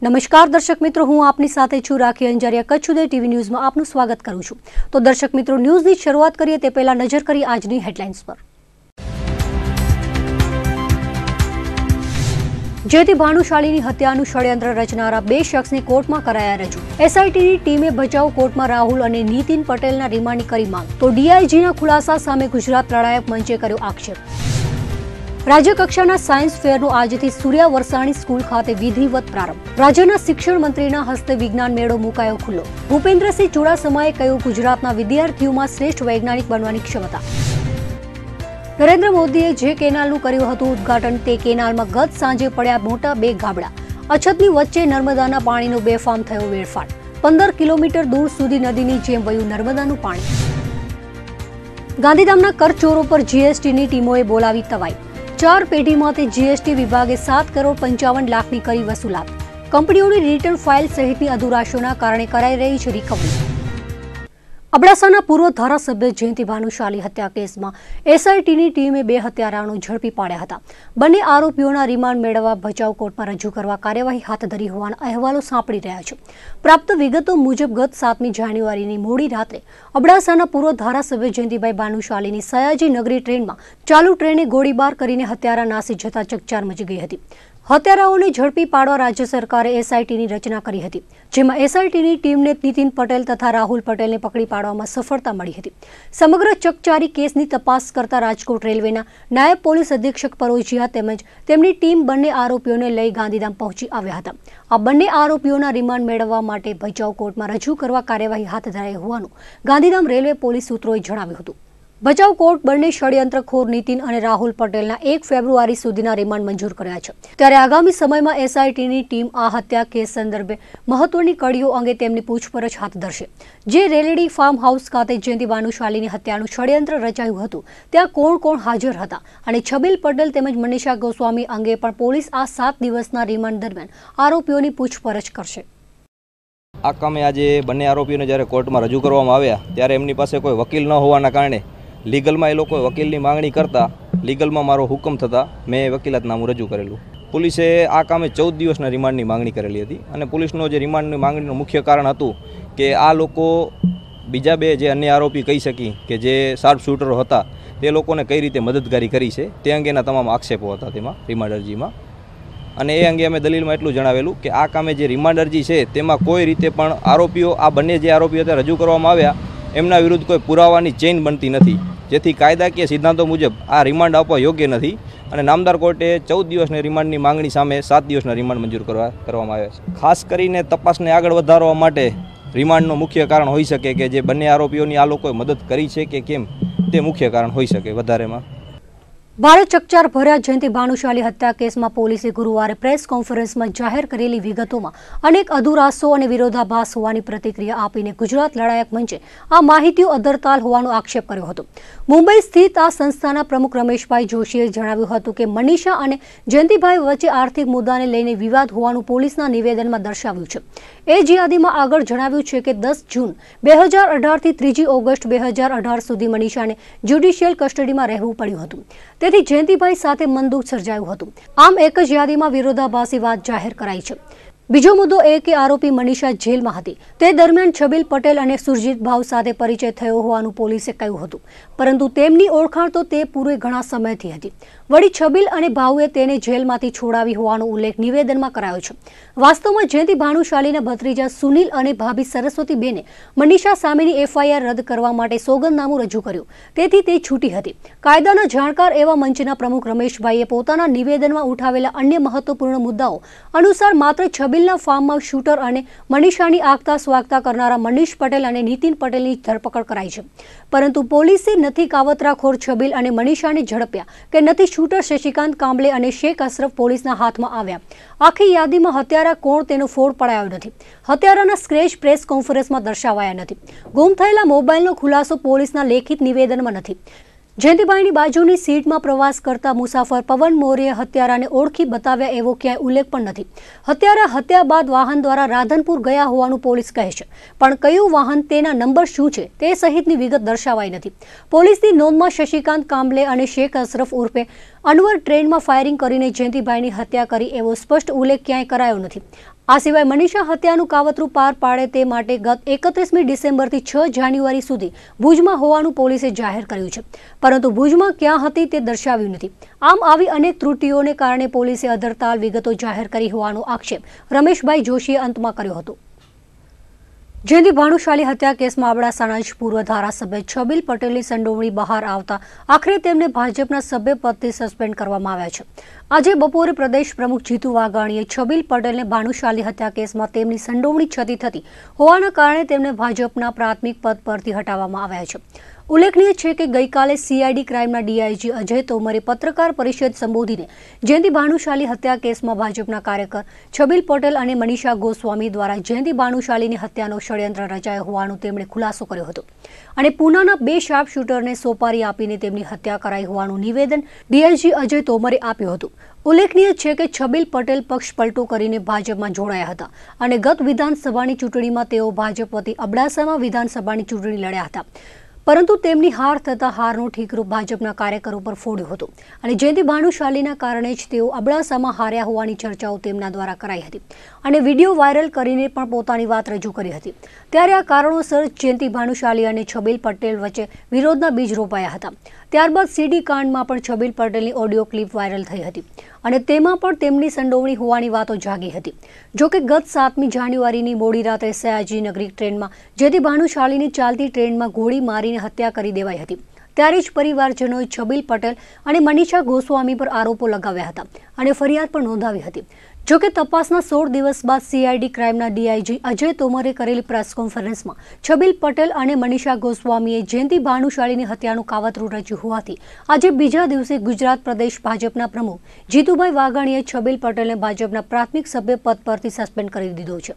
નમસ્કાર દર્શક મિત્રો, હું આપની સાથે છું રાખી અંજારિયા. કચ્છ ઉદય ટીવી ન્યૂઝમાં આપનું સ્વાગત કરું છું. તો દર્શક મિત્રો, ન્યૂઝની શરૂઆત કરીએ તે પહેલા નજર કરીએ આજની હેડલાઇન્સ પર. જેથી ભાનુશાળીની હત્યાનું ષડયંત્ર રચનારા 2 શખ્સને કોર્ટમાં કરાયા રજૂ. એસઆઈટીની ટીમે ભચાઉ કોર્ટમાં રાહુલ અને નીતિન પટેલના રિમાન્ડની કરી માંગ, તો ડીઆઈજીના ખુલાસા સામે ગુજરાત લડાયક મંચે કર્યો આક્ષેપ. રાજ્યકક્ષાના સાયન્સ ફેરનો આજથી સૂર્યા વરસાણી સ્કૂલ ખાતે વિધિવત પ્રારંભ. રાજ્યના શિક્ષણ મંત્રીના હસ્તે વિજ્ઞાન મેળો મુકાયો ખુલ્લો. ભૂપેન્દ્રસિંહ ચુડાસમાએ કહ્યું, ગુજરાતના વિદ્યાર્થીઓમાં શ્રેષ્ઠ વૈજ્ઞાનિક બનવાની ક્ષમતા. નરેન્દ્ર મોદીએ જે કેનાલનું કર્યું હતું ઉદ્ઘાટન, તે કેનાલમાં ગત સાંજે પડ્યા મોટા 2 ગાબડા. અછતની વચ્ચે નર્મદાના પાણીનો બેફામ થયો વેડફાટ. 15 કિલોમીટર દૂર સુધી નદીની જેમ વહ્યું નર્મદાનું પાણી. ગાંધીધામના કરચોરો પર જીએસટીની ટીમોએ બોલાવી તવાઈ. 4 પેઢીમાંથી જીએસટી વિભાગે 7,55 લાખની કરી વસૂલાત. કંપનીઓની રિટર્ન ફાઇલ સહિતની અધુરાશોના કારણે કરાઈ રહી છે રિકવરી. અબડાસાના પૂર્વ ધારાસભ્ય જયંતિ ભાનુશાલી હત્યા કેસમાં એસઆઈટીની ટીમે 2 હત્યારાઓને ઝડપી પાડ્યા હતા. બંને આરોપીઓના રિમાન્ડ મેળવવા ભચાઉ કોર્ટમાં રજૂ કરવા કાર્યવાહી હાથ ધરી હોવાના અહેવાલો સાંપડી રહ્યા છે. પ્રાપ્ત વિગતો મુજબ ગત 7મી જાન્યુઆરીની મોડી રાત્રે અબડાસાના પૂર્વ ધારાસભ્ય જયંતિભાઈ ભાનુશાલીની સયાજી નગરી ટ્રેનમાં ચાલુ ટ્રેને ગોળીબાર કરીને હત્યારા નાસી જતા ચકચાર મચી ગઈ હતી. હત્યારાઓને ઝડપી પાડવા રાજ્ય સરકારે એસઆઈટીની રચના કરી હતી, જેમાં એસઆઈટીની ટીમને નીતિન પટેલ તથા રાહુલ પટેલને પકડી પાડવામાં સફળતા મળી હતી. સમગ્ર ચકચારી કેસની તપાસ કરતા રાજકોટ રેલવેના નાયબ પોલીસ અધિક્ષક પરોજિયા તેમજ તેમની ટીમ બંને આરોપીઓને લઈ ગાંધીધામ પહોંચી આવ્યા હતા. આ બંને આરોપીઓના રિમાન્ડ મેળવવા માટે ભચાઉ કોર્ટમાં રજૂ કરવા કાર્યવાહી હાથ ધરાઈ હોવાનું ગાંધીધામ રેલવે પોલીસ સૂત્રોએ જણાવ્યું હતું. ભચાઉ કોર્ટ બંને ષડયંત્રખોર નીતિન અને રાહુલ પટેલના 1 ફેબ્રુઆરી સુધીના રિમાન્ડ મંજૂર કર્યા છે. ત્યારે આગામી સમયમાં એસઆઈટીની ટીમ આ હત્યા કેસ સંદર્ભે મહત્વની કડીઓ અંગે તેમની પૂછપરછ હાથ ધરશે. જે રેલેડી ફાર્મ હાઉસ ખાતે જયંતિ ભાનુશાલીની હત્યાનું ષડયંત્ર રચાયું હતું, ત્યાં કોણ કોણ હાજર હતા અને છબીલ પટેલ તેમજ મનીષા ગોસ્વામી અંગે પણ પોલીસ આ 7 દિવસના રિમાન્ડ દરમિયાન આરોપીઓની પૂછપરછ કરશે. આ કામે આજે બંને આરોપીઓને જ્યારે કોર્ટમાં રજૂ કરવામાં આવ્યા ત્યારે એમની પાસે કોઈ વકીલ ન હોવાના કારણે લીગલમાં એ લોકોએ વકીલની માંગણી કરતા લીગલમાં મારો હુકમ થતાં મેં વકીલાતનામું રજૂ કરેલું. પોલીસે આ કામે 14 દિવસના રિમાન્ડની માંગણી કરેલી હતી અને પોલીસનો જે રિમાન્ડની માંગણીનું મુખ્ય કારણ હતું કે આ લોકો બીજા 2 જે અન્ય આરોપી કહી શકી કે જે શાર્પ શૂટરો હતા તે લોકોને કઈ રીતે મદદગારી કરી છે તે અંગેના તમામ આક્ષેપો હતા તેમાં રિમાન્ડ અરજીમાં. અને એ અંગે અમે દલીલમાં એટલું જણાવેલું કે આ કામે જે રિમાન્ડ અરજી છે તેમાં કોઈ રીતે પણ આરોપીઓ આ બંને જે આરોપીઓ હતા રજૂ કરવામાં આવ્યા એમના વિરુદ્ધ કોઈ પુરાવાની ચેઇન બનતી નથી, જેથી કાયદાકીય સિદ્ધાંતો મુજબ આ રિમાન્ડ આપવા યોગ્ય નથી અને નામદાર કોર્ટે 14 દિવસની રિમાન્ડની માંગણી સામે 7 દિવસના રિમાન્ડ મંજૂર કરવામાં આવ્યા છે. ખાસ કરીને તપાસને આગળ વધારવા માટે રિમાન્ડનું મુખ્ય કારણ હોઈ શકે કે જે બંને આરોપીઓની આ લોકોએ મદદ કરી છે કે કેમ, તે મુખ્ય કારણ હોઈ શકે વધારેમાં. ભારે ચકચાર ભર્યા જયંતિ ભાનુશાલી હત્યા કેસમાં પોલીસે ગુરુવારે પ્રેસ કોન્ફરન્સમાં જાહેર કરેલી વિગતોમાં અનેક અધુરાશો અને વિરોધાભાસ હોવાની પ્રતિક્રિયા આપીને ગુજરાત લડાયક મંચે આ માહિતીઓ અધરતાલ હોવાનો આક્ષેપ કર્યો હતો. મુંબઈ સ્થિત આ સંસ્થાના પ્રમુખ રમેશભાઈ જોશીએ જણાવ્યું હતું કે મનીષા અને જયંતિભાઈ વચ્ચે આર્થિક મુદ્દાને લઈને વિવાદ હોવાનું પોલીસના નિવેદનમાં દર્શાવ્યું છે. એ જ યાદીમાં આગળ જણાવ્યું છે કે 10 જૂન 2018 થી 3 ઓગસ્ટ 2018 સુધી મનીષાને જ્યુડિશિયલ કસ્ટડીમાં રહેવું પડ્યું હતું. તેથી જયંતિભાઈ સાથે મનદુખ સર્જાયું હતું. આમ એક જ યાદીમાં વિરોધાભાસી વાત જાહેર કરાઈ છે. બીજો મુદ્દો એ કે આરોપી મનીષા જેલમાં હતી તે દરમિયાન છબીલ પટેલ અને સુરજીત ભાવ સાથે પરિચય થયો હોવાનું પોલીસે કહ્યું હતું, પરંતુ તેમની ઓળખાણ તો તે પૂરે ઘણા સમયથી હતી. વળી છબીલ અને ભાવે તેને જેલમાંથી છોડાવી હોવાનો ઉલ્લેખ નિવેદનમાં કરાયો છે. વાસ્તવમાં જયંતિ ભાનુશાલીના ભત્રીજા સુનિલ અને ભાભી સરસ્વતી બેને મનીષા સામેની એફઆઈઆર રદ કરવા માટે સોગંદનામું રજૂ કર્યું, તેથી તે છૂટી હતી. કાયદાના જાણકાર એવા મંચના પ્રમુખ રમેશભાઈએ પોતાના નિવેદનમાં ઉઠાવેલા અન્ય મહત્વપૂર્ણ મુદ્દાઓ અનુસાર માત્ર છબીલના ફાર્મમાં શૂટર અને મનીષાની આગતા સ્વાગતા કરનારા મનીષ પટેલ અને નીતિન પટેલની ધરપકડ કરાઈ છે, પરંતુ પોલીસે નથી કાવતરાખોર છબીલ અને મનીષાને ઝડપ્યા કે નથી શૂટર શશિકાંત કાંબલે અને શેખ અશરફ પોલીસના હાથમાં આવ્યા. આખી યાદીમાં હત્યારા કોણ તેનો ફોડ પડાયો નથી. હત્યારાના સ્ક્રેચ પ્રેસ કોન્ફરન્સમાં દર્શાવાયા નથી. ગુમ થયેલા મોબાઈલનો ખુલાસો પોલીસના લેખિત નિવેદનમાં નથી. જયંતિભાઈની બાજુની સીટમાં પ્રવાસ કરતા મુસાફર પવન મોરીએ હત્યારાને ઓળખી બતાવ્યા એવો ક્યાંય ઉલ્લેખ પણ નથી. હત્યારા હત્યા બાદ વાહન દ્વારા રાધનપુર ગયા હોવાનું પોલીસ કહે છે, પણ કયું વાહન, તેના નંબર શું છે તે સહિતની વિગત દર્શાવાઈ નથી. પોલીસની નોંધમાં શશિકાંત કાંબલે અને શેખ અશરફ ઉર્ફે અનવર ટ્રેનમાં ફાયરિંગ કરીને જયંતિભાઈની હત્યા કરી એવો સ્પષ્ટ ઉલ્લેખ ક્યાંય કરાયો નથી. આ સિવાય મનીષા હત્યાનું કાવતરું પાર પાડે તે માટે ગત 31મી ડિસેમ્બરથી 6 જાન્યુઆરી સુધી ભુજમાં હોવાનું પોલીસે જાહેર કર્યું છે, પરંતુ ભુજમાં ક્યાં હતી તે દર્શાવ્યું નથી। આમ આવી અનેક ત્રુટિઓને કારણે પોલીસે અધરતાલ વિગતો જાહેર કરી હોવાનો આક્ષેપ રમેશભાઈ જોશીએ અંતમાં કર્યો હતો। જયંતિ ભાનુશાલી હત્યા કેસમાં અબડાસાના જ પૂર્વ ધારાસભ્ય છબીલ પટેલની સંડોવણી બહાર આવતા આખરે તેમને ભાજપના સભ્યપદથી સસ્પેન્ડ કરવામાં આવ્યા છે। આજે બપોરે પ્રદેશ પ્રમુખ જીતુ વાઘાણીએ છબીલ પટેલને ભાનુશાલી હત્યા કેસમાં તેમની સંડોવણી છતી થતી હોવાના કારણે તેમને ભાજપના પ્રાથમિક પદ પરથી હટાવવામાં આવ્યા છે। ઉલ્લેખનીય છે કે ગઈકાલે સીઆઈડી ક્રાઇમના ડીઆઈજી અજય તોમરે પત્રકાર પરિષદ સંબોધીને જયંતિ ભાનુશાલી હત્યા કેસમાં ભાજપના કાર્યકર છબીલ પટેલ અને મનીષા ગોસ્વામી દ્વારા જયંતિ ભાનુશાલીની હત્યાનો ષડયંત્ર રચાયો હોવાનું તેમણે ખુલાસો કર્યો હતો અને પૂનાના 2 શાર્પ શૂટરને સોપારી આપીને તેમની હત્યા કરાઈ હોવાનું નિવેદન ડીઆઈજી અજય તોમરે આપ્યું હતું। ઉલ્લેખનીય છે કે છબીલ પટેલ પક્ષ પલટો કરીને ભાજપમાં જોડાયા હતા અને ગત વિધાનસભાની ચૂંટણીમાં તેઓ ભાજપ વતી અબડાસામાં વિધાનસભાની ચૂંટણી લડ્યા હતા, પરંતુ તેમની હાર થતાં હારનો ઠીકરો ભાજપના કાર્યકરો પર ફોડ્યો હતો અને જયંતિ ભાનુશાલીના કારણે જ તેઓ અબડાસામાં હાર્યા હોવાની ચર્ચાઓ તેમના દ્વારા કરાઈ હતી અને વિડીયો વાયરલ કરીને પણ પોતાની વાત રજૂ કરી હતી। ત્યારે આ કારણોસર જયંતિ ભાનુશાલી અને છબીલ પટેલ વચ્ચે વિરોધના બીજ રોપાયા હતા। ત્યારબાદ સીડી કાંડમાં પણ છબીલ પટેલની ઓડિયો ક્લિપ વાયરલ થઈ હતી અને તેમાં પણ તેમની સંડોવણી હોવાની વાતો જાગી હતી। જોકે ગત 7મી જાન્યુઆરીની મોડી રાત્રે સયાજીનગરી ટ્રેનમાં જયંતિ ભાનુશાલીની ચાલતી ટ્રેનમાં ગોળી મારીને હત્યા કરી દેવાઈ હતી। ત્યારે જ પરિવારજનોએ છબીલ પટેલ અને મનીષા ગોસ્વામી પર આરોપો લગાવ્યા હતા અને ફરિયાદ પણ નોંધાવી હતી। જોકે તપાસના 16 દિવસ બાદ સીઆઈડી ક્રાઇમના ડીઆઈજી અજય તોમરે કરેલી પ્રેસ કોન્ફરન્સમાં છબીલ પટેલ અને મનીષા ગોસ્વામીએ જયંતિ ભાનુશાલીની હત્યાનું કાવતરું રચ્યું હોવાથી આજે બીજા દિવસે ગુજરાત પ્રદેશ ભાજપના પ્રમુખ જીતુભાઈ વાઘાણીએ છબીલ પટેલને ભાજપના પ્રાથમિક સભ્ય પદ પરથી સસ્પેન્ડ કરી દીધો છે।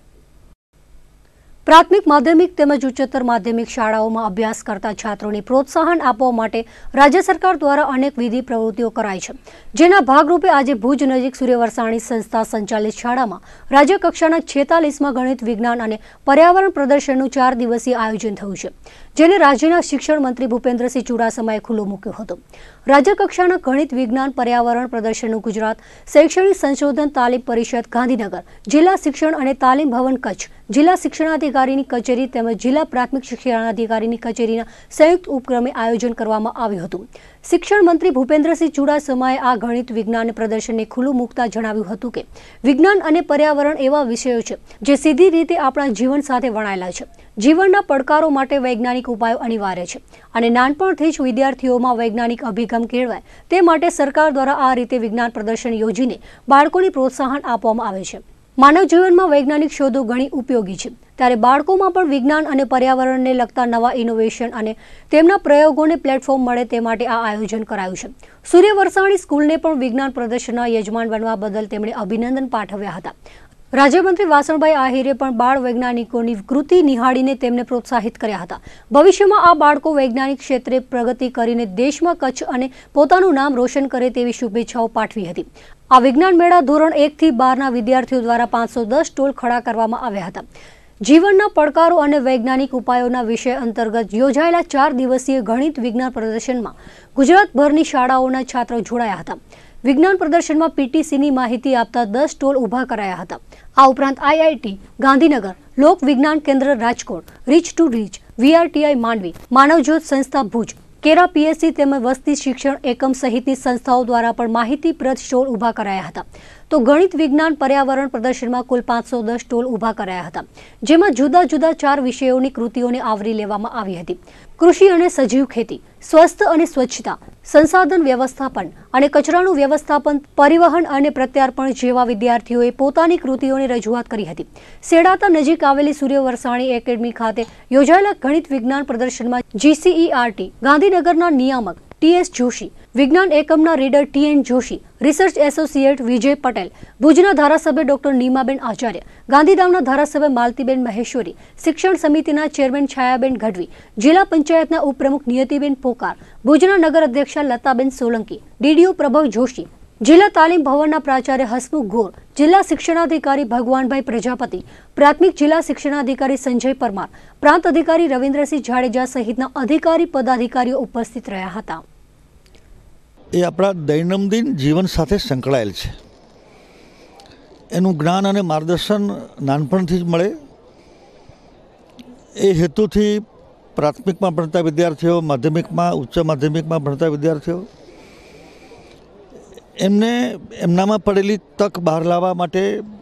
પ્રાથમિક માધ્યમિક તેમજ ઉચ્ચતર માધ્યમિક શાળાઓમાં અભ્યાસ કરતા છાત્રોને પ્રોત્સાહન આપવા માટે રાજ્ય સરકાર દ્વારા અનેક વિધિ પ્રવૃત્તિઓ કરાઈ છે, જેના ભાગરૂપે આજે ભુજ નજીક સૂર્યવરસાણી સંસ્થા સંચાલિત શાળામાં રાજ્યકક્ષાના 46માં ગણિત વિજ્ઞાન અને પર્યાવરણ પ્રદર્શનનું 4 દિવસીય આયોજન થયું છે, જેને રાજ્યના શિક્ષણ મંત્રી ભૂપેન્દ્રસિંહ ચુડાસમાએ ખુલ્લો મૂક્યો હતો। રાજ્યકક્ષાના ગણિત વિજ્ઞાન પર્યાવરણ પ્રદર્શનનું ગુજરાત શૈક્ષણિક સંશોધન તાલીમ પરિષદ ગાંધીનગર, જિલ્લા શિક્ષણ અને તાલીમ ભવન કચ્છ, જિલ્લા શિક્ષણાધિકારીની કચેરી તેમજ જિલ્લા પ્રાથમિક શિક્ષણાધિકારીની કચેરીના સંયુક્ત ઉપક્રમે આયોજન કરવામાં આવ્યું હતું। શિક્ષણ મંત્રી ભૂપેન્દ્રસિંહ ચુડાસમાએ આ ગણિત વિજ્ઞાન પ્રદર્શનને ખુલ્લું મૂકતા જણાવ્યું હતું કે વિજ્ઞાન અને પર્યાવરણ એવા વિષયો છે જે સીધી રીતે આપણા જીવન સાથે વણાયેલા છે। જીવનના પડકારો માટે વૈજ્ઞાનિક ઉપાયો અનિવાર્ય છે અને નાનપણથી જ વિદ્યાર્થીઓમાં વૈજ્ઞાનિક અભિગમ કેળવાય તે માટે સરકાર દ્વારા આ રીતે વિજ્ઞાન પ્રદર્શન યોજીને બાળકોને પ્રોત્સાહન આપવામાં આવે છે। માનવ જીવનમાં વૈજ્ઞાનિક શોધો ઘણી ઉપયોગી છે, ત્યારે બાળકોમાં પણ વિજ્ઞાન અને પર્યાવરણને લગતા નવા ઇનોવેશન અને તેમના પ્રયોગોને પ્લેટફોર્મ મળે તે માટે આ આયોજન કરાયું છે। સૂર્યવરસાણી સ્કૂલને પણ વિજ્ઞાન પ્રદર્શનના યજમાન બનવા બદલ તેમણે અભિનંદન પાઠવ્યા હતા। રાજ્યમંત્રી વાસણભાઈ આહિરે પણ બાળ વૈજ્ઞાનિકોની કૃતિ નિહાળીને તેમને પ્રોત્સાહિત કર્યા હતા। ભવિષ્યમાં આ બાળકો વૈજ્ઞાનિક ક્ષેત્રે પ્રગતિ કરીને દેશમાં કચ્છ અને પોતાનું નામ રોશન કરે તેવી શુભેચ્છાઓ પાઠવી હતી। આ વિજ્ઞાન મેળા ધોરણ 1 થી 12ના વિદ્યાર્થીઓ દ્વારા 510 સ્ટોલ ખડા કરવામાં આવ્યા હતા। જીવનના પડકારો અને વૈજ્ઞાનિક ઉપાયોના વિષય અંતર્ગત યોજાયેલા 4 દિવસીય ગણિત વિજ્ઞાન પ્રદર્શનમાં ગુજરાતભરની શાળાઓના છાત્રો જોડાયા હતા। વિજ્ઞાન પ્રદર્શનમાં પીટીસીની માહિતી આપતા 10 સ્ટોલ ઊભા કરાયા હતા। આ ઉપરાંત IIT Gandhinagar, Lok Vigyan Kendra Rajkot, reach to reach, VRTI Mandvi, Manavjyot સંસ્થા ભુજ, કેરા પીએસસી તેમજ વસ્તી શિક્ષણ એકમ સહિતની સંસ્થાઓ દ્વારા પણ માહિતીપ્રદ સ્ટોલ ઊભા કરાયા હતા। તો ગણિત વિજ્ઞાન પર્યાવરણ પ્રદર્શનમાં કુલ 510 સ્ટોલ ઊભા કરાયા હતા, જેમાં જુદા જુદા 4 વિષયોની કૃતિઓને આવરી લેવામાં આવી હતી। કૃષિ અને સજીવ ખેતી, સ્વસ્થ અને સ્વચ્છતા, સંસાધન વ્યવસ્થાપન અને કચરાનું વ્યવસ્થાપન, પરિવહન અને પ્રત્યાર્પણ જેવા વિદ્યાર્થીઓએ પોતાની કૃતિઓની રજૂઆત કરી હતી। સેડાતા નજીક આવેલી સૂર્યવરસાણી એકેડમી ખાતે યોજાયેલા ગણિત વિજ્ઞાન પ્રદર્શનમાં જીસીઈઆરટી ગાંધીનગરના નિયામક ટીએસ જોશી, વિજ્ઞાન એકમના reader TN Joshi, research associate Vijay Patel, ભુજના ધારાસભ્ય ડોક્ટર નીમાબેન આચાર્ય, ગાંધીધામના ધારાસભ્ય માલતીબેન મહેશ્વરી, શિક્ષણ સમિતિના ચેરમેન છાયાબેન ગઢવી, જિલ્લા પંચાયતના ઉપપ્રમુખ નિયતિબેન પોકાર, ભુજના નગર અધ્યક્ષા લતાબેન સોલંકી, ડીડીઓ પ્રભવ જોશી, જિલ્લા તાલીમ ભવનના પ્રાચાર્ય હસમુખ ગોર, જિલ્લા શિક્ષણાધિકારી ભગવાનભાઈ પ્રજાપતિ, પ્રાથમિક જિલ્લા શિક્ષણાધિકારી સંજય પરમાર, પ્રાંત અધિકારી રવિન્દ્રસિંહ જાડેજા સહિતના અધિકારી પદાધિકારીઓ ઉપસ્થિત રહ્યા હતા। એ આપણા દૈનંદિન જીવન સાથે સંકળાયેલ છે। એનું જ્ઞાન અને માર્ગદર્શન નાનપણથી જ મળે એ હેતુથી પ્રાથમિકમાં ભણતા વિદ્યાર્થીઓ, માધ્યમિકમાં, ઉચ્ચ માધ્યમિકમાં ભણતા વિદ્યાર્થીઓ એમને એમનામાં પડેલી તક બહાર લાવવા માટે,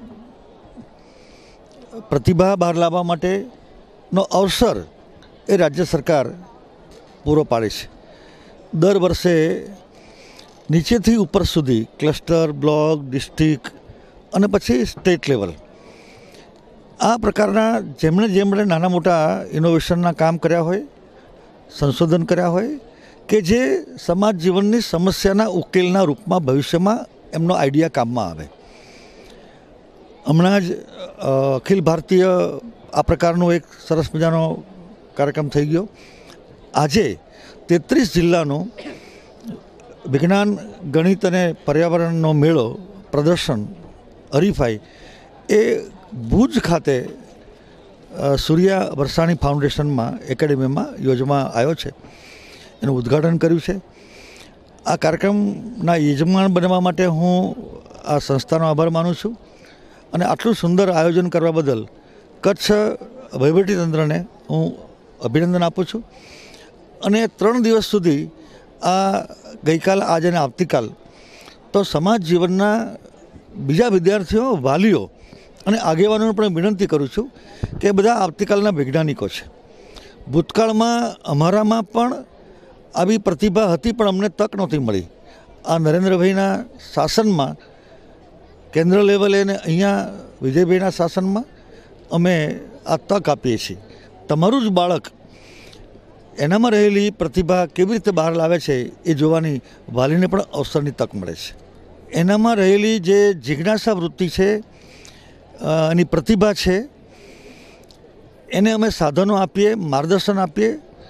પ્રતિભા બહાર લાવવા માટેનો અવસર એ રાજ્ય સરકાર પૂરો પાડે છે. દર વર્ષે નીચેથી ઉપર સુધી ક્લસ્ટર, બ્લોક, ડિસ્ટ્રિક્ટ અને પછી સ્ટેટ લેવલ આ પ્રકારના જેમણે નાના મોટા ઇનોવેશનના કામ કર્યા હોય, સંશોધન કર્યા હોય કે જે સમાજ જીવનની સમસ્યાના ઉકેલના રૂપમાં ભવિષ્યમાં એમનો આઈડિયા કામમાં આવે. હમણાં જ અખિલ ભારતીય આ પ્રકારનો એક સરસ મજાનો કાર્યક્રમ થઈ ગયો. આજે 33 જિલ્લાનો વિજ્ઞાન, ગણિત અને પર્યાવરણનો મેળો, પ્રદર્શન, હરીફાઈ એ ભુજ ખાતે સૂર્યા વરસાણી ફાઉન્ડેશનમાં એકેડેમીમાં યોજવામાં આવ્યો છે. એનું ઉદ્ઘાટન કર્યું છે. આ કાર્યક્રમના યજમાન બનવા માટે હું આ સંસ્થાનો આભાર માનું છું અને આટલું સુંદર આયોજન કરવા બદલ કચ્છ વહીવટીતંત્રને હું અભિનંદન આપું છું. અને 3 દિવસ સુધી આ ગઈકાલ, આજે અને આવતીકાલ તો સમાજ જીવનના બીજા વિદ્યાર્થીઓ, વાલીઓ અને આગેવાનોને પણ વિનંતી કરું છું કે બધા આવતીકાલના વૈજ્ઞાનિકો છે. ભૂતકાળમાં અમારામાં પણ આવી પ્રતિભા હતી પણ અમને તક નહોતી મળી. આ નરેન્દ્રભાઈના શાસનમાં, કેન્દ્ર લેવલે અને અહીંયા વિજયભાઈના શાસનમાં અમે આ તક આપીએ છીએ. તમારું જ બાળક એનામાં રહેલી પ્રતિભા કેવી રીતે બહાર લાવે છે એ જોવાની વાલીને પણ અવસરની તક મળે છે. એનામાં રહેલી જે જિજ્ઞાસા વૃત્તિ છે, એની પ્રતિભા છે, એને અમે સાધનો આપીએ, માર્ગદર્શન આપીએ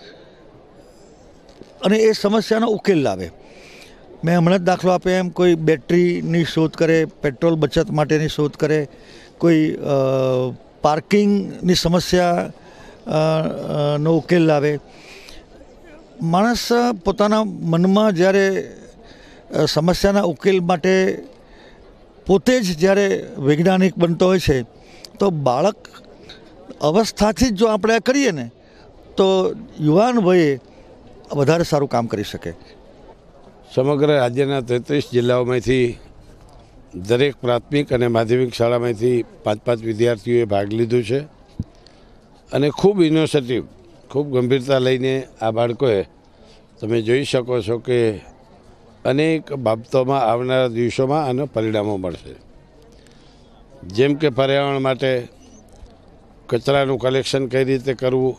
અને એ સમસ્યાનો ઉકેલ લાવે. મેં હમણાં જ દાખલો આપ્યો એમ કોઈ બેટરીની શોધ કરે, પેટ્રોલ બચત માટેની શોધ કરે, કોઈ પાર્કિંગની સમસ્યા નો ઉકેલ લાવે. માણસ પોતાના મનમાં જ્યારે સમસ્યાના ઉકેલ માટે પોતે જ જ્યારે વૈજ્ઞાનિક બનતો હોય છે તો બાળક અવસ્થાથી જ જો આપણે કરીએ ને તો યુવાન વયે વધારે સારું કામ કરી શકે. સમગ્ર રાજ્યના 33 જિલ્લાઓમાંથી દરેક પ્રાથમિક અને માધ્યમિક શાળામાંથી 5-5 વિદ્યાર્થીઓએ ભાગ લીધો છે અને ખૂબ ઇનોવેટિવ, ખૂબ ગંભીરતા લઈને આ બાળકોએ, તમે જોઈ શકો છો કે અનેક બાબતોમાં આવનારા દિવસોમાં આના પરિણામો મળશે. જેમ કે પર્યાવરણ માટે કચરાનું કલેક્શન કઈ રીતે કરવું,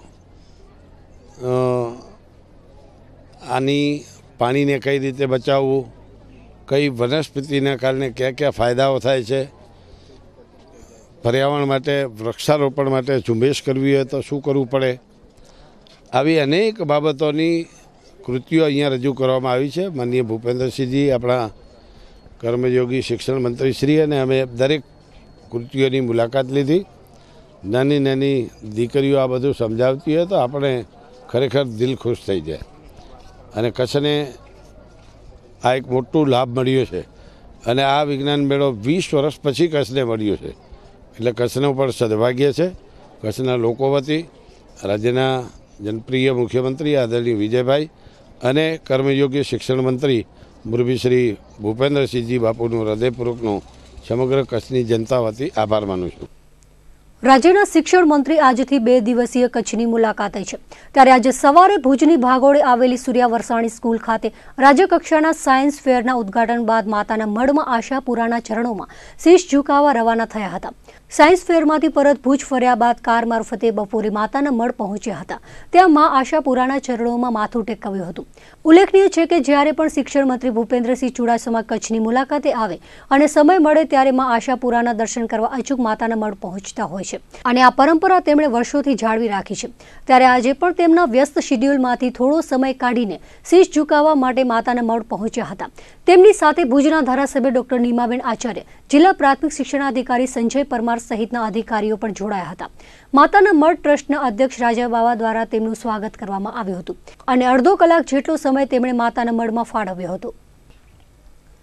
આની પાણીને કઈ રીતે બચાવવું, કઈ વનસ્પતિના કારણે કયા કયા ફાયદાઓ થાય છે, પર્યાવરણ માટે, વૃક્ષારોપણ માટે ઝુંબેશ કરવી હોય તો શું કરવું પડે, આવી અનેક બાબતોની કૃતિઓ અહીંયા રજૂ કરવામાં આવી છે. માનનીય ભૂપેન્દ્રસિંહજી, આપણા કર્મયોગી શિક્ષણ મંત્રીશ્રી, અને અમે દરેક કૃતિઓની મુલાકાત લીધી. નાની નાની દીકરીઓ આ બધું સમજાવતી હોય તો આપણે ખરેખર દિલ ખુશ થઈ જાય. અને કચ્છને આ એક મોટું લાભ મળ્યો છે અને આ વિજ્ઞાન મેળો 20 વર્ષ પછી કચ્છને મળ્યો છે. એટલે કચ્છનું પણ સદભાગ્ય છે. કચ્છના લોકો વતી રાજ્યના જનપ્રિય મુખ્યમંત્રી આદરણીય વિજયભાઈ અને કર્મયોગી શિક્ષણ મંત્રી મુરબી શ્રી ભૂપેન્દ્રસિંહજી બાપુનું હૃદયપૂર્વકનું સમગ્ર કચ્છની જનતા વતી આભાર માનું છું. રાજ્યના શિક્ષણ મંત્રી આજથી 2 દિવસીય કચ્છની મુલાકાતે છે. ત્યારે આજે સવારે ભુજની ભાગોળે આવેલી સૂર્યા વરસાણી સ્કૂલ ખાતે રાજ્યકક્ષાના સાયન્સ ફેરના ઉદ્ઘાટન બાદ માતાના મઢમાં આશાપુરાના ચરણોમાં શીશ ઝુકાવવા રવાના થયા હતા. સાયન્સ ફેરમાંથી પરત ભુજ ફર્યા બાદ કાર મારફતે બપોરે માતાના મઢ પહોંચ્યા હતા. ત્યાં મા આશાપુરાના ચરણોમાં માથું ટેકવ્યું હતું. ઉલ્લેખનીય છે કે જ્યારે પણ શિક્ષણ મંત્રી ભૂપેન્દ્રસિંહ ચુડાસમા કચ્છની મુલાકાતે આવે અને સમય મળે ત્યારે મા આશાપુરાના દર્શન કરવા અચૂક માતાના મઢ પહોંચતા હોય છે અને આ પરંપરા તેમણે વર્ષોથી જાળવી રાખી છે. ત્યારે આજે પણ તેમના વ્યસ્ત શિડ્યુલમાંથી થોડો સમય કાઢીને શીશ ઝુકાવવા માટે માતાના મઢ પહોંચ્યા હતા. તેમની સાથે ભુજના ધારાસભ્ય ડોક્ટર નીમાબેન આચાર્ય, જિલ્લા પ્રાથમિક શિક્ષણાધિકારી સંજય પરમાર સહિતના અધિકારીઓ પણ જોડાયા હતા. માતાના મઢ ટ્રસ્ટના અધ્યક્ષ રાજા બાવા દ્વારા તેમનું સ્વાગત કરવામાં આવ્યું હતું અને અડધો કલાક જેટલો સમય તેમણે માતાના મઢમાં ફાળવ્યો હતો.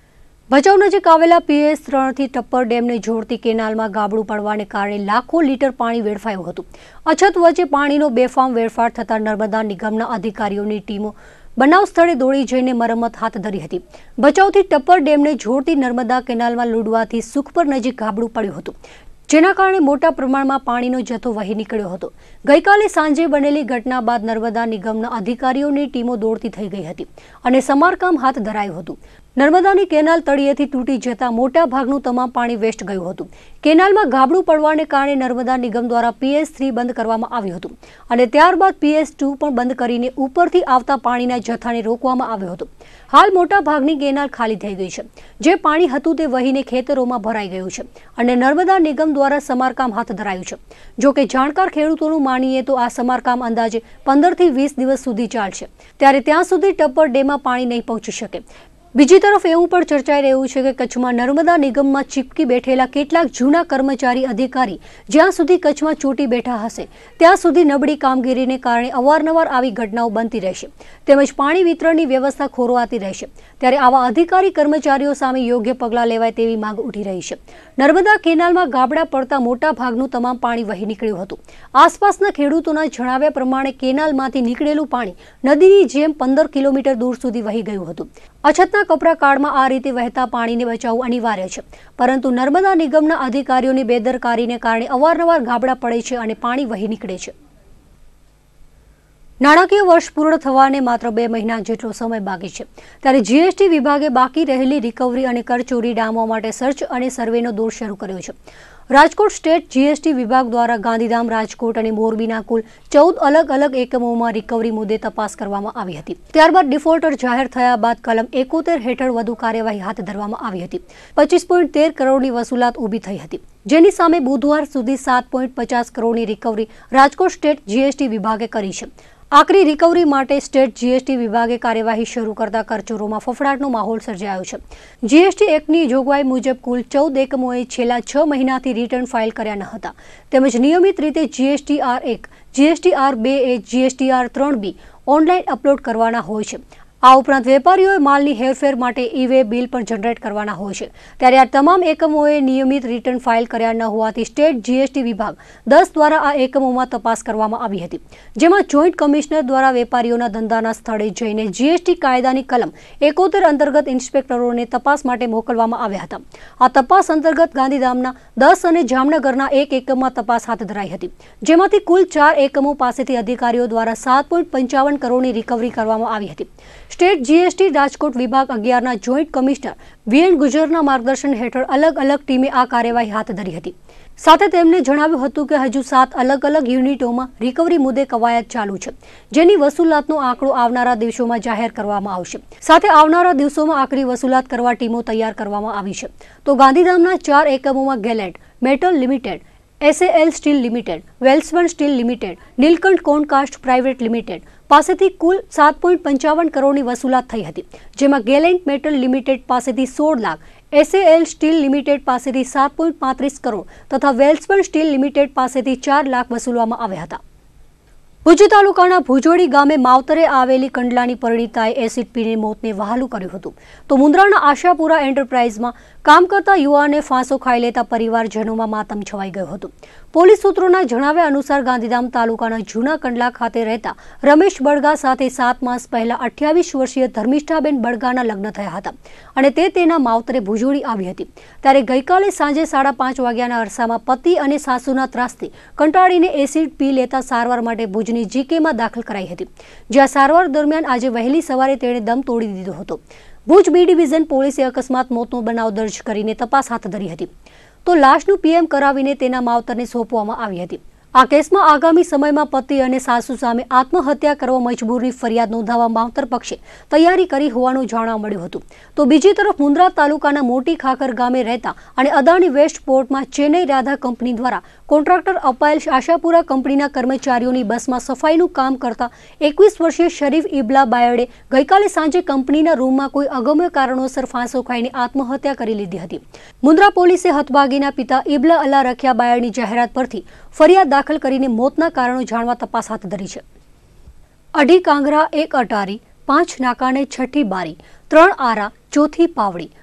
ભચાઉ નજીક આવેલા PS3 થી ટપ્પર ડેમને જોડતી કેનાલમાં ગાબડું પડવાને કારણે લાખો લીટર પાણી વેડફાયું હતું. અછત વચ્ચે પાણીનો બેફામ વેડફાટ થતાં નર્મદા નિગમના અધિકારીઓની ટીમો બનાવ સ્થળે દોડી જઈને મરમ્મત હાથ ધરી હતી. ભચાઉથી ટપ્પર ડેમને જોડતી નર્મદા કેનાલમાં લૂડવાથી સુખપર નજીક ગાબડું પડ્યું હતું, જેના કારણે મોટા પ્રમાણમાં પાણીનો જથ્થો વહી નીકળ્યો હતો. ગઈકાલે સાંજે બનેલી ઘટના બાદ નર્મદા નિગમના અધિકારીઓની ટીમો દોડતી થઈ ગઈ હતી અને સમારકામ હાથ ધરાયું હતું. નર્મદાની કેનાલ તળિયેથી તૂટી જતા મોટા ભાગનું તમામ પાણી વેસ્ટ ગયું હતું. કેનાલમાં ગાબડું પડવાને કારણે નર્મદા નિગમ દ્વારા PS3 બંધ કરવામાં આવ્યું હતું અને ત્યારબાદ PS2 પણ બંધ કરીને ઉપરથી આવતા પાણીના જથ્થાને રોકવામાં આવ્યો હતો. હાલ મોટા ભાગની કેનાલ ખાલી થઈ ગઈ છે. જે પાણી હતું તે વહીને ખેતરોમાં ભરાઈ ગયું છે અને નર્મદા નિગમ દ્વારા સમારકામ હાથ ધરાયું છે. જો કે જાણકાર ખેડૂતોનું માનીએ તો આ સમારકામ અંદાજે 15 થી 20 દિવસ સુધી ચાલશે, ત્યારે ત્યાં સુધી ટપ્પર ડેમમાં પાણી નહીં પહોંચી શકે. બીજી તરફ એવું પણ ચર્ચાઈ રહ્યું છે કે કચ્છમાં નર્મદા નિગમમાં ચીપકી બેઠેલા કેટલાક જૂના કર્મચારી અધિકારી જ્યાં સુધી કચ્છમાં ચોટી બેઠા હશે ત્યાં સુધી નબળી કામગીરીને કારણે અવારનવાર આવી ઘટનાઓ બનતી રહેશે તેમજ પાણી વિતરણની વ્યવસ્થા ખોરવાતી રહેશે. ત્યારે આવા અધિકારી કર્મચારીઓ સામે યોગ્ય પગલાં લેવાય તેવી માંગ ઉઠી રહી છે. નર્મદા કેનાલમાં ગાબડા પડતા મોટા ભાગનું તમામ પાણી વહી નીકળ્યું હતું. આસપાસના ખેડૂતોના જણાવ્યા પ્રમાણે કેનાલમાંથી નીકળેલું પાણી નદીની જેમ 15 કિલોમીટર દૂર સુધી વહી ગયું હતું. અછતના કપરા કાળમાં આ રીતે વહેતા પાણીને બચાવવું અનિવાર્ય છે, પરંતુ નર્મદા નિગમના અધિકારીઓની બેદરકારીને કારણે અવારનવાર ગાબડા પડે છે અને પાણી વહી નીકળે છે. નાણાકીય વર્ષ પૂર્ણ થવાને માત્ર 2 મહિના જેટલો સમય બાકી છે, ત્યારે GST વિભાગે બાકી રહેલી રિકવરી અને કરચોરી ડામવા માટે સર્ચ અને સર્વેનો દોર શરૂ કર્યો છે. રાજકોટ સ્ટેટ GST વિભાગ દ્વારા ગાંધીધામ, રાજકોટ અને મોરબીના કુલ 14 અલગ એકમોમાં રિકવરી મુદ્દે તપાસ કરવામાં આવી હતી. ત્યારબાદ ડિફોલ્ટર જાહેર થયા બાદ કલમ 71 હેઠળ વધુ કાર્યવાહી હાથ ધરવામાં આવી હતી. 25.13 કરોડની વસૂલાત ઊભી થઈ હતી, જેની સામે બુધવાર સુધી 7.50 કરોડની રિકવરી રાજકોટ સ્ટેટ GST વિભાગે કરી છે. આકરી રિકવરી માટે સ્ટેટ GST વિભાગે કાર્યવાહી શરૂ કરતા કરચોરોમાં ફફડાટનો માહોલ સર્જાયો છે. GST એક્ટની જોગવાઈ મુજબ કુલ 14 એકમોએ છેલ્લા 6 મહિનાથી રિટર્ન ફાઇલ કર્યા ન હતા, તેમજ નિયમિત રીતે GSTR1, GSTR2 એ GSTR3B ઓનલાઈન અપલોડ કરવાના હોય છે. આ ઉપરાંત વેપારીઓએ માલની હેરફેર માટે ઈ-વે બિલ પણ જનરેટ કરવાના હોય છે. ત્યારે આ તમામ એકમોએ નિયમિત રિટર્ન ફાઇલ કર્યા ન હોવાથી સ્ટેટ GST વિભાગ 10 દ્વારા આ એકમોમાં તપાસ કરવામાં આવી હતી, જેમાં જોઈન્ટ કમિશનર દ્વારા વેપારીઓના ધંધાના સ્થળે જઈને GST કાયદાની કલમ 71 અંતર્ગત ઇન્સ્પેક્ટરોને તપાસ માટે મોકલવામાં આવ્યા હતા. આ તપાસ અંતર્ગત ગાંધીધામના 10 અને જામનગરના 1 એકમમાં તપાસ હાથ ધરાઈ હતી, જેમાંથી કુલ 4 એકમો પાસેથી અધિકારીઓ દ્વારા 7.55 કરોડની રિકવરી કરવામાં આવી હતી. સ્ટેટ GST રાજકોટ વિભાગ 11ના જોઈન્ટ કમિશનર VN ગુજરના માર્ગદર્શન હેઠળ અલગ ટીમે આ કાર્યવાહી હાથ ધરી હતી. સાથે તેમણે જણાવ્યું હતું કે હજુ 7 અલગ યુનિટોમાં રિકવરી મુદ્દે કવાયત ચાલુ છે, જેની વસૂલાતનો આંકડો આવનારા દિવસોમાં જાહેર કરવામાં આવશે. સાથે આવનારા દિવસોમાં આકરી વસૂલાત કરવા ટીમો તૈયાર કરવામાં આવી છે. તો ગાંધીધામના 4 એકમોમાં Gallant Metal Limited, SAL Steel Limited, Welspun Steel Limited, Neelkanth Concast Private Limited પાસેથી કુલ 7.55 કરોડની વસૂલાત થઈ હતી, જેમાં ગેલેન્ટ મેટલ લિમિટેડ પાસેથી 16 લાખ, SAL સ્ટીલ લિમિટેડ પાસેથી 7.35 કરોડ તથા વેલ્સબન સ્ટીલ લિમિટેડ પાસેથી 4 લાખ વસૂલવામાં આવ્યા હતા. ભુજ તાલુકાના ભુજોડી ગામે માવતરે આવેલી કંડલાની પરિણીતાએ એસિડ પીને મોતને વહાલું કર્યું હતું. તો મુન્દ્રાના આશાપુરા એન્ટરપ્રાઇઝમાં કામ કરતા યુવાને ફાંસો ખાઈ લેતા પરિવારજનોમાં માતમ છવાઈ ગયો હતો. પોલીસ સૂત્રોના જણાવ્યા અનુસાર ગાંધીધામ તાલુકાના જૂના કંડલા ખાતે રહેતા રમેશ બળગા સાથે 7 માસ પહેલા 28 વર્ષીય ધર્મિષ્ઠાબેન બળગાના લગ્ન થયા હતા અને તે તેના માવતરે ભુજોડી આવી હતી. ત્યારે ગઈકાલે સાંજે 5:30 વાગ્યાના અરસામાં પતિ અને સાસુના ત્રાસથી કંટાળીને એસિડ પી લેતા સારવાર માટે ભુજની GKમાં દાખલ કરાઈ હતી, જ્યાં સારવાર દરમિયાન આજે વહેલી સવારે તેણે દમ તોડી દીધો હતો. ભુજ B ડિવિઝન પોલીસે અકસ્માત મોતનો બનાવ દર્જ કરીને તપાસ હાથ ધરી હતી. તો લાશનું PM કરાવીને તેના માવતરને સોંપવામાં આવી હતી. આ કેસમાં આગામી સમયમાં પતિ અને સાસુ સામે આત્મહત્યા કરવા મજબૂરની ફરિયાદ નોંધાવવા માવતર પક્ષે તૈયારી કરી હોવાનું જાણવા મળ્યું હતું. તો બીજી તરફ મુન્દ્રા તાલુકાના મોટી ખાખર ગામે રહેતા અને અદાણી વેસ્ટ પોર્ટમાં ચેન્નઈ રાધા કંપની દ્વારા કોન્ટ્રાક્ટર અપાયેલ આશાપુરા કંપનીના કર્મચારીઓની બસમાં સફાઈનું કામ કરતા 21 વર્ષીય શરીફ ઇબલા બાયડે ગઈકાલે સાંજે કંપનીના રૂમમાં કોઈ અગમ્ય કારણોસર ફાંસો ખાઈને આત્મહત્યા કરી લીધી હતી. મુન્દ્રા પોલીસે હતભાગીના પિતા ઇબલા અલ્લા રખિયા બાયડની જાહેરાત પરથી ફરિયાદ દાખલ કરીને મોતના કારણો જાણવા તપાસ હાથ ધરી છે. 2 કાંગરા, 1 અટારી, 5 નાકાને 6ઠી બારી, 3 આરા, 4થી પાવડી,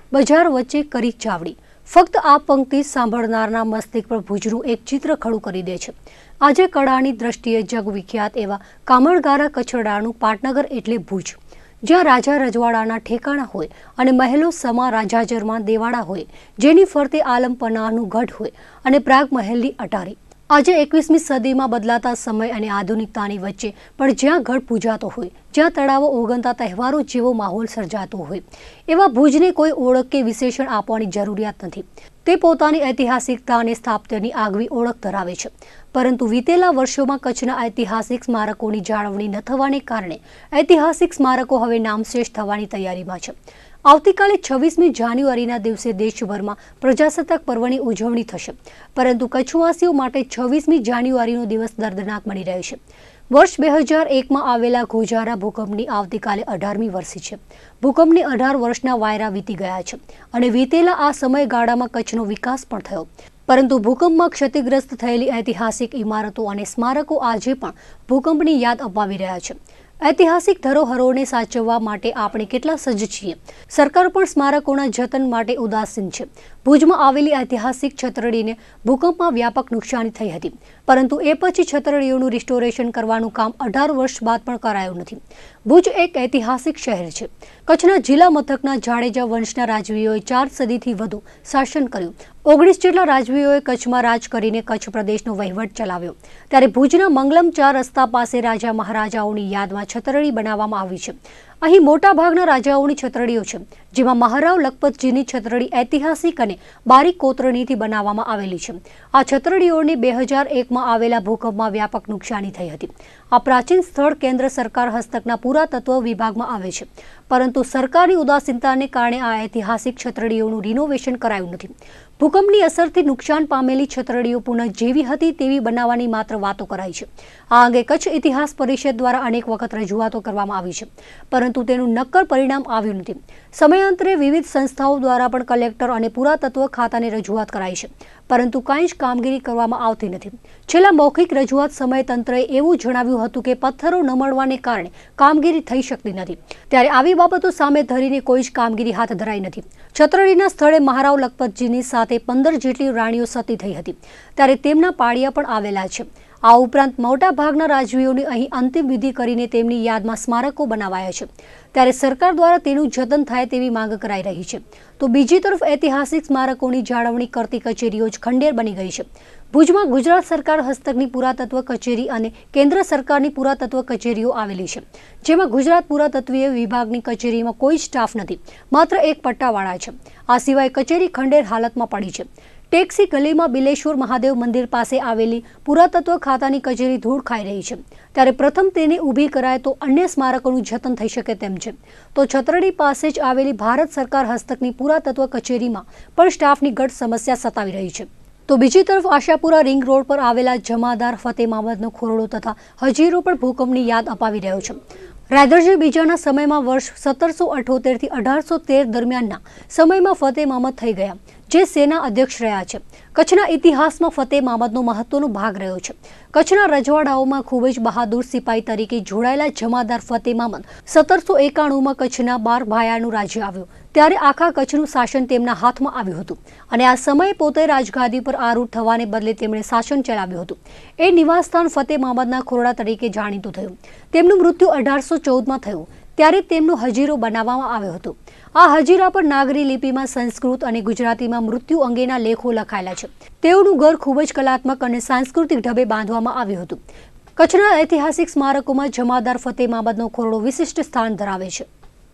બજાર વચ્ચે કરી ચાવડી। ફક્ત આ પંક્તિ સાંભળનારના મસ્તિષ્ક પર ભુજનું એક ચિત્ર ખડું કરી દે છે। આજે કળાની દ્રષ્ટિએ જગવિખ્યાત એવા કામણગારા કચડાનું પાટનગર એટલે ભુજ, જ્યાં રાજા રજવાડાના ઠેકાણા હોય અને મહેલો સમા રાજાજરમાં દેવાડા હોય, જેની ફરતે આલમ પનાહનું ગઢ હોય અને પ્રાગ મહેલની અટારી। આજે 21મી સદીમાં બદલાતા સમય અને આધુનિકતાની વચ્ચે પણ જ્યાં ગઢ પૂજાતો હોય, જ્યાં તળાવો ઓગનતા તહેવારો જેવો માહોલ સર્જાતો હોય, એવા ભુજને કોઈ ઓળખ કે વિશેષણ આપવાની જરૂરિયાત નથી। તે પોતાની ઐતિહાસિકતા અને સ્થાપત્યની આગવી ઓળખ ધરાવે છે। પરંતુ વીતેલા વર્ષોમાં કચ્છના ઐતિહાસિક સ્મારકોની જાળવણી ન થવાને કારણે ઐતિહાસિક સ્મારકો હવે નામશેષ થવાની તૈયારીમાં છે। આવતીકાલે 26મી જાન્યુઆરીના દિવસે દેશભરમાં પ્રજાસત્તાક પર્વની ઉજવણી થશે, પરંતુ કચ્છવાસીઓ માટે 26મી જાન્યુઆરીનો દિવસ દર્દનાક બની રહ્યો છે। વર્ષ 2001માં આવેલા ગોઝારા ભૂકંપની આવતીકાલે 18મી વર્ષી છે। ભૂકંપની 18 વર્ષના વાયરા વીતી ગયા છે અને વીતેલા આ સમયગાળામાં કચ્છનો વિકાસ પણ થયો, પરંતુ ભૂકંપમાં ક્ષતિગ્રસ્ત થયેલી ઐતિહાસિક ઇમારતો અને સ્મારકો આજે પણ ભૂકંપની યાદ અપાવી રહ્યા છે। ઐતિહાસિક ધરોહરોને સાચવવા માટે આપણે કેટલા સજ્જ છીએ? સરકાર પણ સ્મારકોના જતન માટે ઉદાસીન છે। ભુજમાં આવેલી ઐતિહાસિક છતરડીને ભૂકંપમાં વ્યાપક નુકસાની થઈ હતી, પરંતુ એ પછી છતરડીઓનું રિસ્ટોરેશન કરવાનું કામ 18 વર્ષ બાદ પણ કરાયું નથી। ભુજ એક ઐતિહાસિક શહેર છે। કચ્છના જિલ્લા મથકના જાડેજા વંશના રાજવીઓએ 4 સદીથી વધુ શાસન કર્યું। 19 જેટલા રાજવીઓએ કચ્છમાં રાજ કરીને કચ્છ પ્રદેશનો વહીવટ ચલાવ્યો। ત્યારે ભુજના મંગલમ 4 રસ્તા પાસે રાજા મહારાજાઓની યાદમાં છતરડી બનાવવામાં આવી છે। અહીં મોટા ભાગના રાજાઓની છતરડીઓ છે, જેમાં મહારાવ લખપતજીની છતરડી ઐતિહાસિક અને બારીક કોતરણીથી બનાવવામાં આવેલી છે। આ છતરડીઓને 2001માં આવેલા ભૂકંપમાં વ્યાપક નુકસાની થઈ હતી। આ પ્રાચીન સ્થળ કેન્દ્ર સરકાર હસ્તકના પુરાતત્વ વિભાગમાં આવે છે, પરંતુ સરકારની ઉદાસીનતાને કારણે આ ઐતિહાસિક છતરડીઓનું રિનોવેશન કરાયું નથી। ભૂકંપની અસરથી નુકસાન પામેલી છતરડીઓ પુનઃ જેવી હતી તેવી બનાવવાની માત્ર વાતો કરાઈ છે। આ અંગે કચ્છ ઇતિહાસ પરિષદ દ્વારા અનેક વખત રજૂઆતો કરવામાં આવી છે, પરંતુ તેનું નક્કર પરિણામ આવ્યું નથી। સમયાંતરે વિવિધ સંસ્થાઓ દ્વારા પણ કલેક્ટર અને પુરાતત્વ ખાતાને રજૂઆત કરાઈ છે, પરંતુ કાંઈ જ કામગીરી કરવામાં આવતી નથી। છેલ્લા મૌખિક રજૂઆત સમયે તંત્રએ એવું જણાવ્યું હતું કે પથ્થરો ન મળવાને કારણે કામગીરી થઈ શકતી નથી। ત્યારે આવી બાબતો સામે ધરીને કોઈ જ કામગીરી હાથ ધરાઈ નથી। છતરડીના સ્થળે મહારાવ લખપતજીની સાથે 15 જેટલી રાણીઓ સતી થઈ હતી, ત્યારે તેમના પાળિયા પણ આવેલા છે। આ ઉપરાંત મોટા ભાગના રાજવીઓની અહીં અંતિમ વિધિ કરીને તેમની યાદમાં સ્મારકો બનાવાયા છે, ત્યારે સરકાર દ્વારા તેનું જતન થાય તેવી માંગ કરાઈ રહી છે। તો બીજી તરફ ઐતિહાસિક સ્મારકોની જાળવણી કરતી કચેરીઓ જ ખંડેર બની ગઈ છે। ભુજમાં ગુજરાત સરકાર હસ્તકની પુરાતત્વ કચેરી અને કેન્દ્ર સરકારની પુરાતત્વ કચેરીઓ આવેલી છે, જેમાં ગુજરાત પુરાતત્વીય વિભાગની કચેરીમાં કોઈ સ્ટાફ નથી, માત્ર એક પટ્ટાવાળા છે। આ સિવાય કચેરી ખંડેર હાલતમાં પડી છે। ટેક્સી ગલીમાં બિલેશ્વર મહાદેવ મંદિર પાસે આવેલી પુરાતત્વ ખાતાની કચેરી ધૂળ ખાઈ રહી છે, ત્યારે પ્રથમ તેને ઊભી કરાય તો અન્ય સ્મારકોનું જતન થઈ શકે તેમ છે। તો છતરડી પાસે જ આવેલી ભારત સરકાર હસ્તકની પુરાતત્વ કચેરીમાં પણ સ્ટાફની ઘટ સમસ્યા સતાવી રહી છે। તો બીજી તરફ આશાપુરા રિંગ રોડ પર આવેલા જમાદાર ફતેહ મામદનો ખોરડો તથા હજીરો પણ ભૂકંપની યાદ અપાવી રહ્યો છે। રાયદરજી બીજાના સમયમાં વર્ષ 1778 થી 1813 દરમિયાનના સમયમાં ફતેહ મામદ થઈ ગયા, જે સેના અધ્યક્ષ રહ્યા છે। કચ્છના ઇતિહાસમાં ફતેહ મામદનો મહત્વનો ભાગ રહ્યો છે। કચ્છના રજવાડાઓમાં ખૂબ જ બહાદુર સિપાહી તરીકે જોડાયેલા જમાદાર ફતેહ મામદ 1791માં કચ્છના 12 ભાયાનું રાજ્ય આવ્યું, ત્યારે આખા કચ્છનું શાસન તેમના હાથમાં આવ્યું હતું અને આ સમયે પોતે રાજગાદી પર આરૂઢ થવાને બદલે તેમણે શાસન ચલાવ્યું હતું। એ નિવાસસ્થાન ફતેહ મામદના ખોરડા તરીકે જાણીતું થયું। તેમનું મૃત્યુ 1814માં થયું, ત્યારે તેમનો હજીરો બનાવવામાં આવ્યો હતો। આ હજીરા પર નાગરી લિપિમાં સંસ્કૃત અને ગુજરાતીમાં મૃત્યુ અંગેના લેખો લખાયેલા છે। તેઓનું ઘર ખૂબ જ કલાત્મક અને સાંસ્કૃતિક ઢબે બાંધવામાં આવ્યું હતું। કચ્છના ઐતિહાસિક સ્મારકોમાં જમાદાર ફતેહ મામદનો ખોરડો વિશિષ્ટ સ્થાન ધરાવે છે।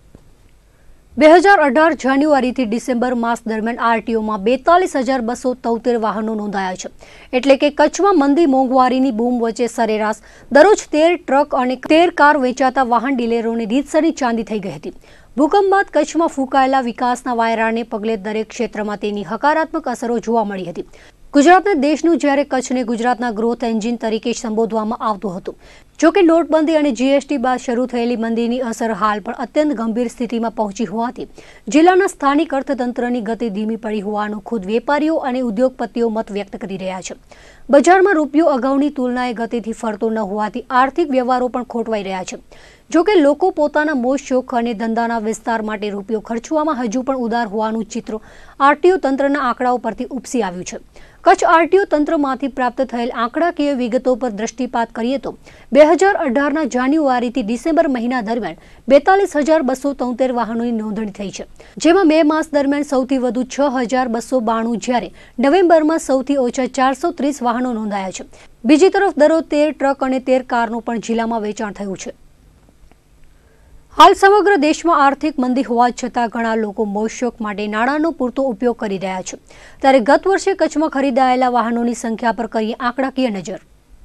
2018 જાન્યુઆરીથી ડિસેમ્બર માસ દરમિયાન આરટીઓમાં 42,273 વાહનો નોંધાયા છે, એટલે કે કચ્છમાં મંદી મોંઘવારીની બૂમ વચ્ચે સરેરાશ દરરોજ 13 ટ્રક અને 13 કાર વેચાતા વાહન ડીલરોની રીતસરની ચાંદી થઈ ગઈ હતી। ભૂકંપ બાદ કચ્છમાં ફૂંકાયેલા વિકાસના વાયરાને પગલે દરેક ક્ષેત્રમાં તેની હકારાત્મક અસરો જોવા મળી હતી। ગુજરાતના દેશનું જ્યારે કચ્છને ગુજરાતના ગ્રોથ એન્જિન તરીકે સંબોધવામાં આવતું હતું, જોકે નોટબંધી અને જીએસટી બાદ શરૂ થયેલી મંદીની અસર હાલ પણ અત્યંત ગંભીર સ્થિતિમાં પહોંચી હોવાથી જિલ્લાના સ્થાનિક અર્થતંત્રની ગતિ ધીમી પડી હોવાનું ખુદ વેપારીઓ અને ઉદ્યોગપતિઓ મત વ્યક્ત કરી રહ્યા છે। બજારમાં રૂપિયો અગાઉની તુલનાએ ગતિથી ફરતો ન હોવાથી આર્થિક વ્યવહારો પણ ખોટવાઈ રહ્યા છે। જોકે લોકો પોતાના મોજ શોખ અને ધંધાના વિસ્તાર માટે રૂપિયો ખર્ચવામાં હજુ પણ ઉદાર હોવાનું ચિત્ર આરટીઓ તંત્રના આંકડાઓ પરથી ઉપસી આવ્યું છે। કચ્છ આરટીઓ તંત્રમાંથી પ્રાપ્ત થયેલ આંકડાકીય વિગતો પર દ્રષ્ટિપાત કરીએ તો 2018ના જાન્યુઆરીથી ડિસેમ્બર મહિના દરમિયાન 42,273 વાહનોની નોંધણી થઈ છે, જેમાં મે માસ દરમિયાન સૌથી વધુ 6,292 જ્યારે નવેમ્બરમાં સૌથી ઓછા 430 વાહનો નોંધાયા છે। બીજી તરફ દરરોજ 13 ટ્રક અને 13 કારનું પણ જિલ્લામાં વેચાણ થયું છે। હાલ સમગ્ર દેશમાં આર્થિક મંદી હોવા છતાં ઘણા લોકો મોજશોખ માટે નાણાંનો પૂરતો ઉપયોગ કરી રહ્યા છે, ત્યારે ગત વર્ષે કચ્છમાં ખરીદાયેલા વાહનોની સંખ્યા પર કરીએ આંકડાકીય નજર।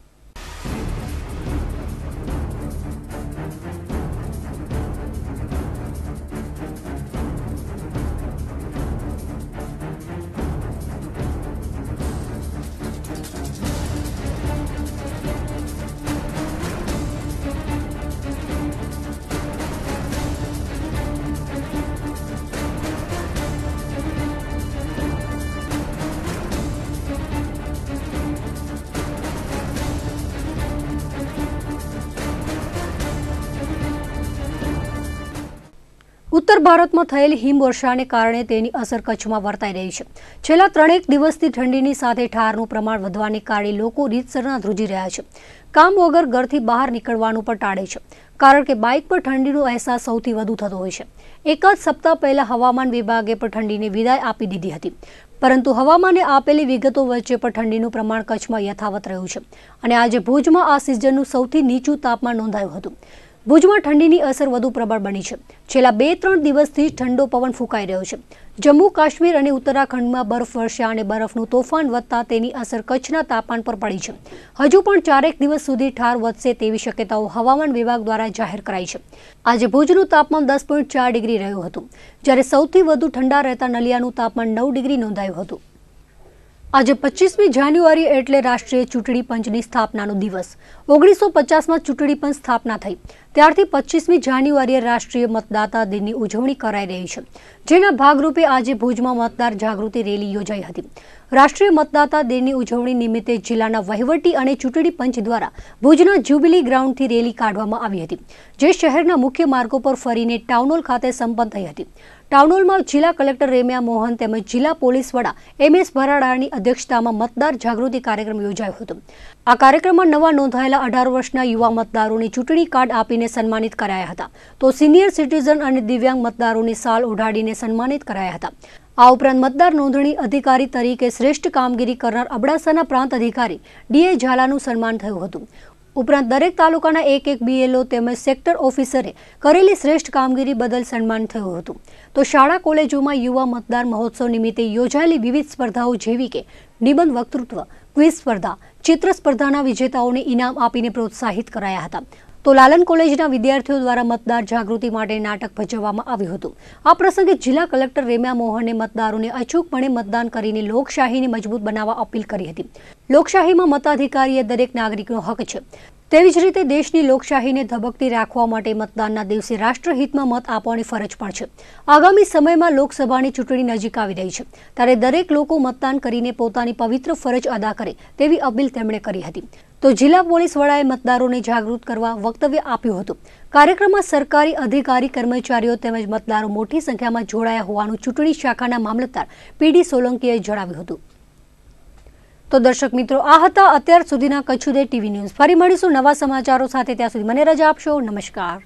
ઉત્તર ભારતમાં થયેલી હિમવર્ષાને કારણે તેની અસર કચ્છમાં વર્તાઈ રહી છે। છેલ્લા 3 દિવસથી ઠંડીની સાથે ઠારનું પ્રમાણ વધવાને કારણે લોકો રીતસરના ધ્રુજી રહ્યા છે। કામ વગર ઘરથી બહાર નીકળવાનું પણ ટાળે છે, કારણ કે બાઇક પર ઠંડીનો અહેસાસ સૌથી વધુ થતો હોય છે। એકાદ સપ્તાહ પહેલા હવામાન વિભાગે પણ ઠંડીને વિદાય આપી દીધી હતી, પરંતુ હવામાને આપેલી વિગતો વચ્ચે પણ ઠંડીનું પ્રમાણ કચ્છમાં યથાવત રહ્યું છે અને આજે ભુજમાં આ સિઝનનું સૌથી નીચું તાપમાન નોંધાયું હતું। ભુજમાં ઠંડીની અસર વધુ પ્રબળ બની છે। છેલ્લા 2-3 દિવસથી ઠંડો પવન ફૂંકાઈ રહ્યો છે। જમ્મુ કાશ્મીર અને ઉત્તરાખંડમાં બરફવર્ષા અને બરફનું તોફાન વધતા તેની અસર કચ્છના તાપમાન પર પડી છે। હજુ પણ 4 દિવસ સુધી ઠાર વધશે તેવી શક્યતાઓ હવામાન વિભાગ દ્વારા જાહેર કરાઈ છે। આજે ભુજનું તાપમાન 10.4 ડિગ્રી રહ્યું હતું, જ્યારે સૌથી વધુ ઠંડા રહેતા નલિયાનું તાપમાન 9 ડિગ્રી નોંધાયું હતું। આજે 25મી જાન્યુઆરી એટલે રાષ્ટ્રીય ચૂંટણી પંચની સ્થાપનાનો દિવસ। 1950માં ચૂંટણી પંચ સ્થાપના થઈ ત્યારથી 25મી જાન્યુઆરીએ રાષ્ટ્રીય મતદાતા દિનની ઉજવણી કરાઈ રહી છે, જેના ભાગરૂપે આજે ભુજમાં મતદાર જાગૃતિ રેલી યોજાઈ હતી। રાષ્ટ્રીય મતદાતા દિનની ઉજવણી નિમિત્તે જિલ્લાના વહીવટી અને ચૂંટણી પંચ દ્વારા ભુજના જ્યુબિલી ગ્રાઉન્ડથી રેલી કાઢવામાં આવી હતી, જે શહેરના મુખ્ય માર્ગો પર ફરીને ટાઉનહોલ ખાતે સંપન્ન થઈ હતી। ટાઉનહોલમાં જિલ્લા કલેક્ટર રેમ્યા મોહન તેમજ જિલ્લા પોલીસ વડા MS ભરાડાની અધ્યક્ષતામાં મતદાર જાગૃતિ કાર્યક્રમ યોજાયો હતો। આ કાર્યક્રમમાં નવા નોંધાયેલા 18 વર્ષના યુવા મતદારોને ચૂંટણી કાર્ડ આપીને સન્માનિત કરાયા હતા, તો સિનિયર સિટીઝન અને દિવ્યાંગ મતદારોને શાલ ઓઢાડીને સન્માનિત કરાયા હતા। આ ઉપરાંત મતદાર નોંધણી અધિકારી તરીકે શ્રેષ્ઠ કામગીરી કરનાર અબડાસાના પ્રાંત અધિકારી DA ઝાલાનું સન્માન થયું હતું। ઉપરાંત દરેક તાલુકાના એક BLO તેમજ સેક્ટર ઓફિસરે કરેલી શ્રેષ્ઠ કામગીરી બદલ સન્માન થયું હતું। તો શાળા કોલેજોમાં યુવા મતદાર મહોત્સવ નિમિત્તે યોજાયેલી વિવિધ સ્પર્ધાઓ જેવી કે નિબંધ વક્તૃત્વ, ક્વિઝ સ્પર્ધા, ચિત્ર સ્પર્ધાના વિજેતાઓને ઇનામ આપીને પ્રોત્સાહિત કરાયા હતા। તો લાલન કોલેજના વિદ્યાર્થીઓ દ્વારા મતદાર જાગૃતિ માટે નાટક ભજવવામાં આવ્યું હતું। આ પ્રસંગે જિલ્લા કલેક્ટર રેમ્યા મોહને મતદારોને અચૂકપણે મતદાન કરીને લોકશાહીને મજબૂત બનાવવા અપીલ કરી હતી। લોકશાહીમાં મતાધિકારી એ દરેક નાગરિકનો હક છે, તેવી જ રીતે દેશની લોકશાહીને ધબકતી રાખવા માટે મતદાનના દિવસે રાષ્ટ્રહિતમાં મત આપવાની ફરજ પણ છે। આગામી સમયમાં લોકસભાની ચૂંટણી નજીક આવી રહી છે, ત્યારે દરેક લોકો મતદાન કરીને પોતાની પવિત્ર ફરજ અદા કરે તેવી અપીલ તેમણે કરી હતી। તો જિલ્લા પોલીસ વડાએ મતદારોને જાગૃત કરવા વક્તવ્ય આપ્યું હતું। કાર્યક્રમમાં સરકારી અધિકારી કર્મચારીઓ તેમજ મતદારો મોટી સંખ્યામાં જોડાયા હોવાનું ચૂંટણી શાખાના મામલતદાર PD સોલંકીએ જણાવ્યું હતું। તો દર્શક મિત્રો, આ હતા અત્યાર સુધીના કચ્છ ઉદય TV ન્યૂઝ। ફરી મળીશું નવા સમાચારો સાથે, ત્યાં સુધી મને રજા આપશો। નમસ્કાર।